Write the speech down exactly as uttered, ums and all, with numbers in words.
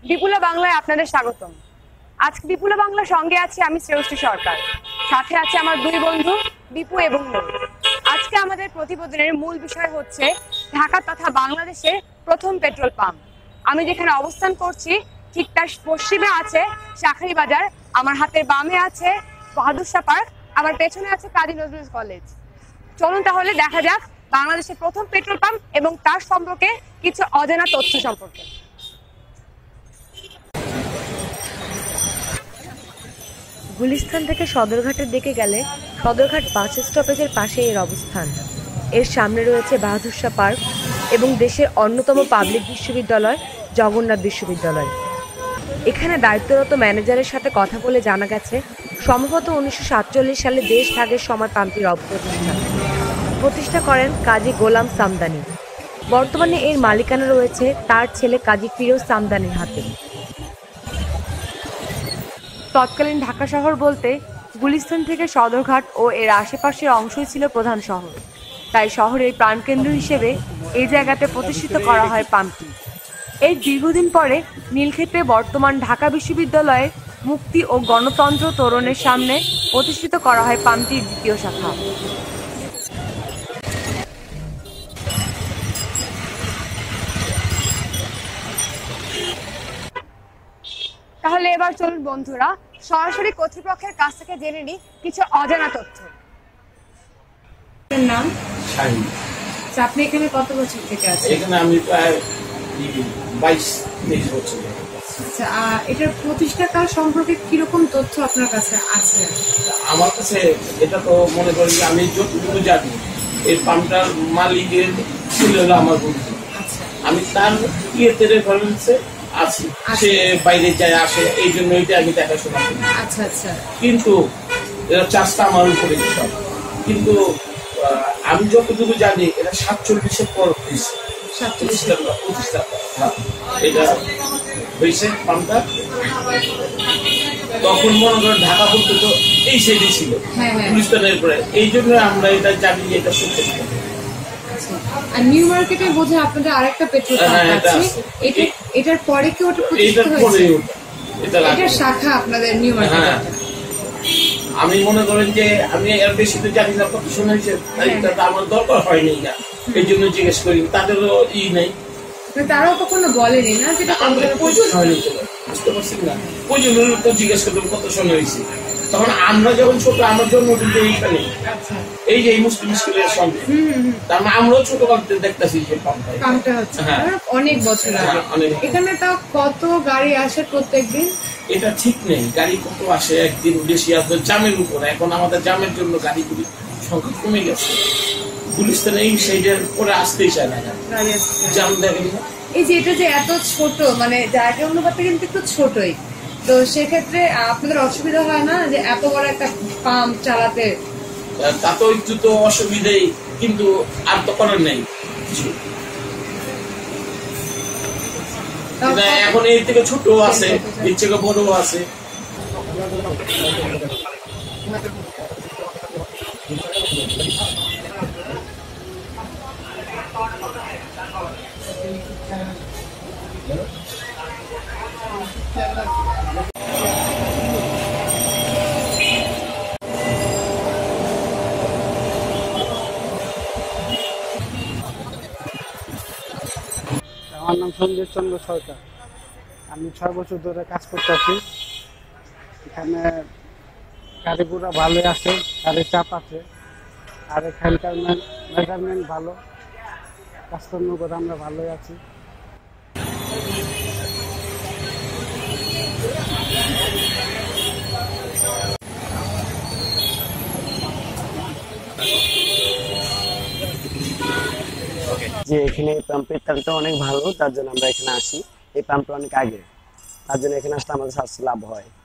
বিপুলা বাংলায় আপনাদের স্বাগতম। আজকে বিপুলা বাংলার সঙ্গে আছি আমি শ্রেয়শ্রী সরকার, সাথে আছে আমার দুই বন্ধু দীপু এবং নূর। আজকে আমাদের প্রতিবেদনের মূল বিষয় হচ্ছে ঢাকা তথা বাংলাদেশের প্রথম পেট্রোল পাম্প। আমি যেখানে অবস্থান করছি ঠিক তার পশ্চিমে আছে শাঁখারী বাজার, আমার হাতের বামে আছে বাহাদুর শাহ পার্ক, আমার পেছনে আছে কাজী নজরুল কলেজ। চলুন তাহলে দেখা যাক বাংলাদেশের প্রথম পেট্রোল পাম্প এবং তার সম্পর্কে কিছু অজানা তথ্য সম্পর্কে। গুলিস্তান থেকে সদরঘাটের দিকে গেলে সদরঘাট বাস স্টপেজের পাশে এর অবস্থান। এর সামনে রয়েছে বাহাদুর শাহ পার্ক এবং দেশের অন্যতম পাবলিক বিশ্ববিদ্যালয় জগন্নাথ বিশ্ববিদ্যালয়। এখানে দায়িত্বরত ম্যানেজারের সাথে কথা বলে জানা গেছে সম্ভবত উনিশশো সাতচল্লিশ সালে দেশ ভাগের সময় পাম্পটির প্রতিষ্ঠা প্রতিষ্ঠা করেন কাজী গোলাম সামদানি। বর্তমানে এর মালিকানা রয়েছে তার ছেলে কাজী ফিরোজ সামদানির হাতে। তৎকালীন ঢাকা শহর বলতে গুলিস্তান থেকে সদরঘাট ও এর আশেপাশের অংশই ছিল প্রধান শহর, তাই শহরের প্রাণকেন্দ্র হিসেবে এই জায়গাতে প্রতিষ্ঠিত করা হয় পাম্পটি। এর দীর্ঘদিন পরে নীলক্ষেত্রে বর্তমান ঢাকা বিশ্ববিদ্যালয়ের মুক্তি ও গণতন্ত্র তোরণের সামনে প্রতিষ্ঠিত করা হয় পাম্পটির দ্বিতীয় শাখা। তাহলে এবার চলুন বন্ধুরা সরাসরি কর্তৃপক্ষের কাছ থেকে জেনে নিই কিছু অজানা তথ্য। নাম শাহিন। আপনি এখানে কত বছর থেকে আছেন? এখানে আমি প্রায় বাইশ তেইশ বছর। আচ্ছা, এটার প্রতিষ্ঠাকাল সম্পর্কে কিরকম তথ্য আপনার কাছে আছে? আমার কাছে এটা তো মনে করি যে আমি যতটুকু জানি এই পাম্পটার মালিকের ছিল আমার বন্ধু। আমি তার ইয়েতে রেফারেন্সে আছি, সে বাইরে যায় আসে, এই জন্য এটা আমি দেখাশোনা করি। আচ্ছা আচ্ছা। কিন্তু এটা চাষটা আমার উপরে সব, কিন্তু আমি যতটুকু জানি এটা সাতচল্লিশের পর হয়েছে প্রতিষ্ঠা। এটা হয়েছে পাম্পটা তখন মনে করেন ঢাকা পর্যন্ত এই সাইডে ছিল গুলিস্তানের পরে, এই জন্য আমরা এটা জানি যে এটা সত্য। আর নিউ মার্কেটে বোধ হয় আপনাদের আরেকটা পেট্রোল পাম্প আছে, এটা এটার পরে কি ওটা প্রতিষ্ঠিত হয়েছে? এটার শাখা আপনাদের নিউ মার্কেটে। আমি মনে করেন যে আমি এর বেশি তো জানি না, কত শোনা হয়েছে আমার দরকার হয়নি না, এই জন্য জিজ্ঞেস করি। তাদেরও ই নেই, তারাও কখনো বলেনি না যেটা প্রয়োজন হয়নি, বুঝতে পারছি না প্রয়োজন হলে তো জিজ্ঞেস করতাম কত শোনা হয়েছে। তখন আমরা যখন ছোট, আমার জন্ম কিন্তু এইখানে, এই যে মুসলিম স্কুলের সঙ্গে, তার মানে আমরাও ছোট কালতে দেখতেছি যে পাম্পটা হচ্ছে অনেক বছর আগে। এখানে তাও কত গাড়ি আসে প্রত্যেকদিন? এটা ঠিক নেই, গাড়ি কত আসে একদিন বেশি আসবে জামের উপর। এখন আমাদের জামের জন্য গাড়িগুলি সংখ্যা কমে গেছে, গুলিস্তানে এই সাইডের পরে আসতেই চায় না, জাম দেখেন না। এই যে এটা যে এত ছোট, মানে জায়গা অনুপাতে কিন্তু একটু ছোটই, তো সেক্ষেত্রে আপনাদের অসুবিধা হয় না যে এত বড় একটা পাম্প চালাতে? তা তো একটু তো অসুবিধাই, কিন্তু আর তো করার নেই কিছু। এখন এই থেকে ছোট আছে, এর থেকে বড় আছে। আমার নাম সঞ্জীব চন্দ্র সরকার। আমি ছয় বছর ধরে কাজ করতেছি এখানে। গাড়ি পুরা ভালোই আছে, গাড়ির চাপ আছে, আর এখানকার মেজারমেন্ট ভালো, কাজকর্ম করে আমরা ভালোই আছি। যে এখানে পাম্পের তালটা অনেক ভালো, তার জন্য আমরা এখানে আসি। এই পাম্পটা অনেক আগে, তার জন্য এখানে আসলে আমাদের স্বাস্থ্য লাভ হয়।